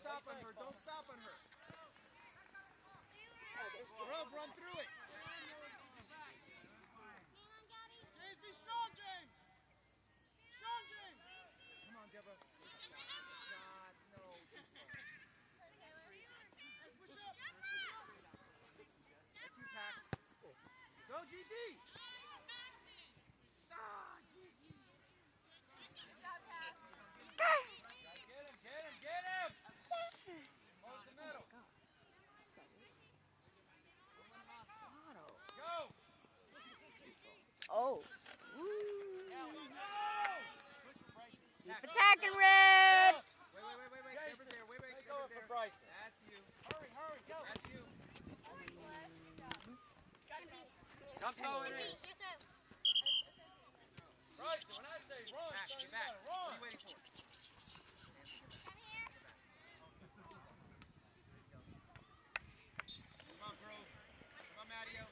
stop on her. Don't stop on her. Grove, run through it. James, be strong, James. Strong, James. Come on, Deborah. God, no. Push up. That's you, Pax. Go, Gigi. Ah, Gigi. Get him. Hold the middle. Go. Oh. Keep attacking, Red. Wait. Deborah's there. Wait. Take Deborah's over for there. Bryson. That's you. Hurry, go. That's you. Come going in. Bryson, when I say run, Back, son, get you back. gotta What run. are you waiting for? Come on, Grove. Come on, Matteo.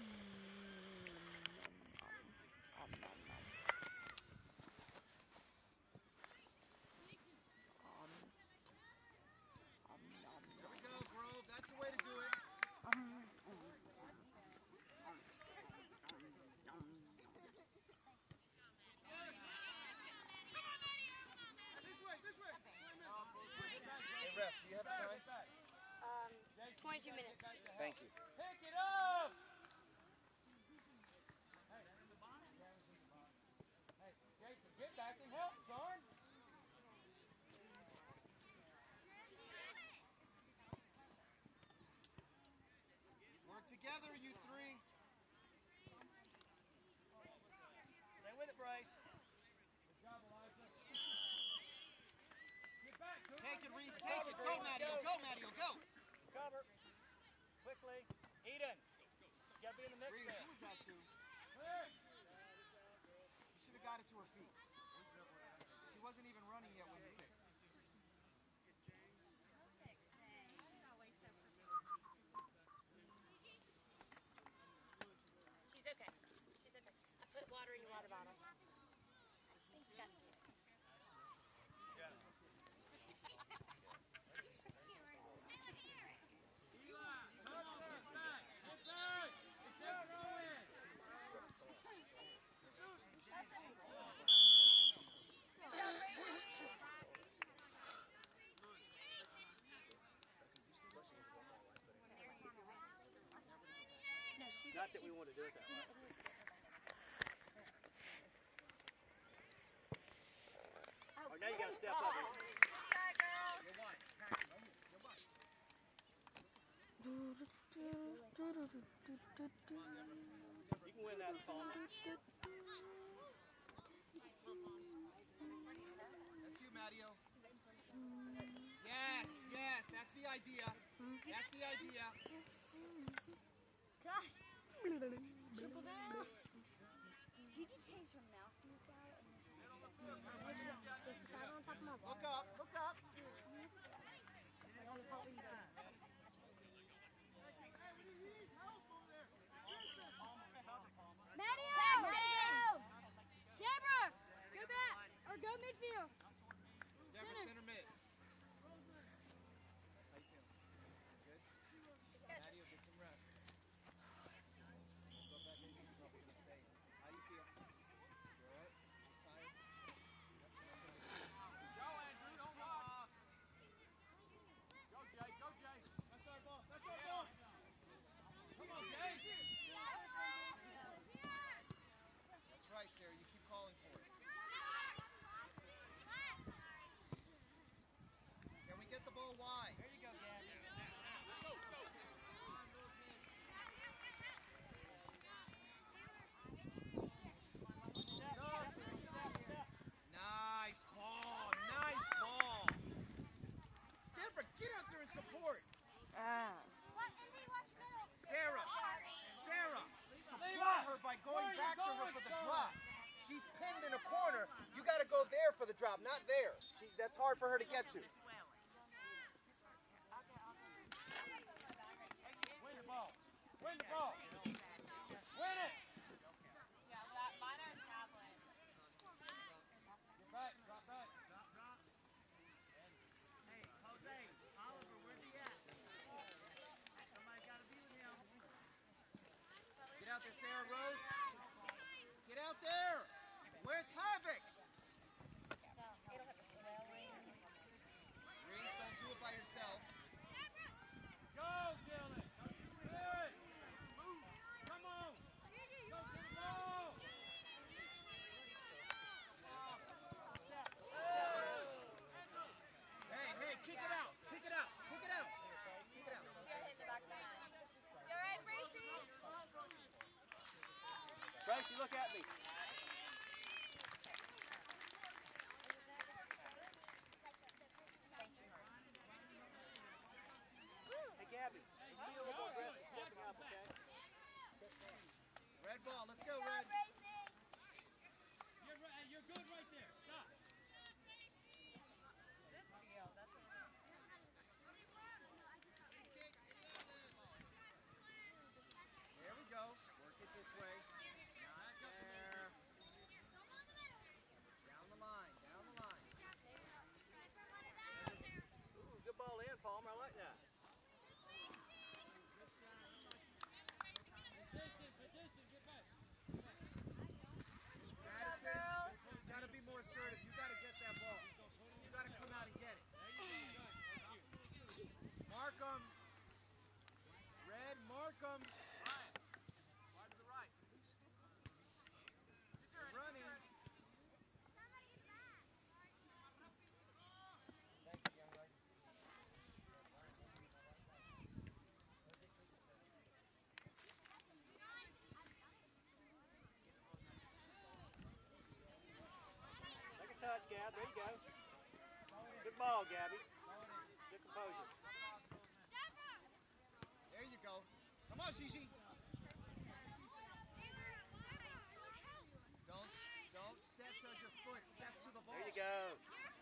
There we go, Grove. That's the way to do it. This way. Hey, ref, do you have the time? 22 minutes. Thank you. Pick it up. Hey, Jason, get back and help, son. Work together, you three. Stay with it, Bryce. Good job, Elijah. Get back, Cooper. Take it, Reese. Take it. Go, Matteo. Go, Matteo. Go. Cover. Quickly. Eden. You gotta be in the mix Reese, there. who was that to? Clear. You should have got it to her feet. She wasn't even running yet when you picked. She's okay. I put water in your water bottle. Not that we want to do it that way. Oh, now you got to step up. You'll want it. Paxton, on you. You'll want it. You can win that, Paul. That's you, Matteo. Yes. That's the idea. That's the idea. Gosh. Triple down. Gigi takes her mouthpiece out and then she sat on top of my water. Look up. Matteo! Deborah! Go back! Or go midfield. Deborah, center mid. How you feeling? Good? Matteo, get some rest. Go back in. You're probably going to stay. How do you feel? You all right? Just tired? Go, Andrew. Don't walk. Go, Jay. That's our ball. Come on, Jay. That's right, Sarah. You keep calling for it. Can we get the ball wide? There you go, Gabby. Nice ball. Deborah, get out there and support. Sarah, support her by going back to her for the drop. She's pinned in a corner. You got to go there for the drop, not there. That's hard for her to get to. Win your ball. Win the ball. Win it. Yeah, that mine are tablet. Get back. Drop back. Hey, Jose. Gracie, look at me. Hey, Gabby, be a little more aggressive stepping up, okay? Red ball, let's go, Red. You're good right there. Stop. This field, that's what There we go. Work it this way. Not there. Down the line, down the line. Ooh, good ball in, Palmer. I like that. Position, get back. Madison, you got to be more assertive. You got to get that ball. You got to come out and get it. Mark 'em. Red, mark 'em. Wide to the right. They're running. Thank you, young lady. Take a touch, Gab. There you go. Good ball, Gabby. Good composure. There you go. Come on, Gigi. Don't step towards your foot. Step to the ball. There you go.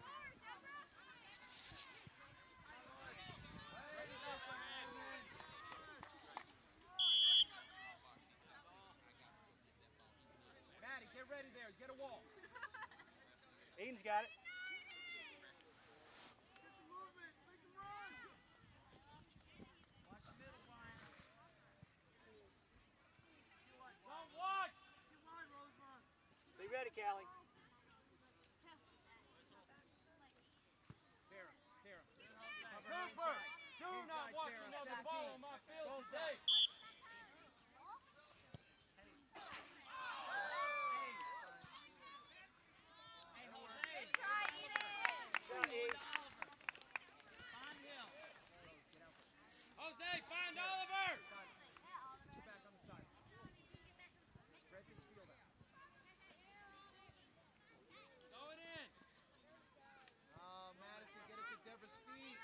Maddie, get ready there. Get a wall. Eden's got it. Don't watch. Be ready, Callie. Sarah. Cover her Cooper, inside. do not Inside, watch Sarah. another 17. ball on my field Goal today. side. Shot, Eden. Jose, find Oliver. Side. Get you back on the side. Spread this field out. Throw it in. Oh, Madison, get it to Deborah's feet.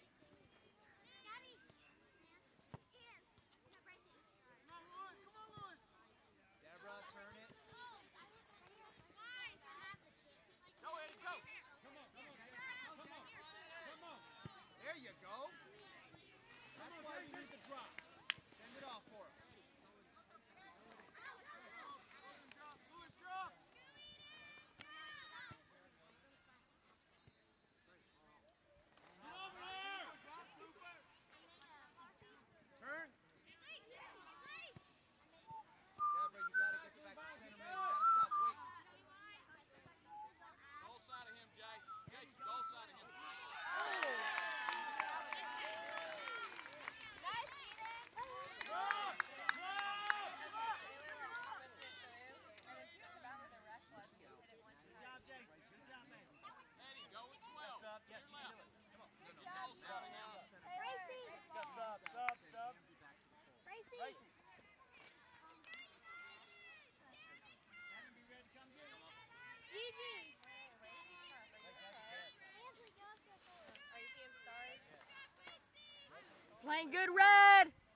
Deborah, turn it. Go, Eddie, go. Come on. There you go. That's why we need the drop. Send it off for us. Get over there. Turn. Deborah, you got to get back to center man. You got to stop waiting. Goal side of him, Jay. Casey, goal side of him. Eddie, go with 12. Sub. Yes, you can do it. Now center. Go sub. Gracie! Gracie. Gigi! Are you seeing stars? Playing good, Red!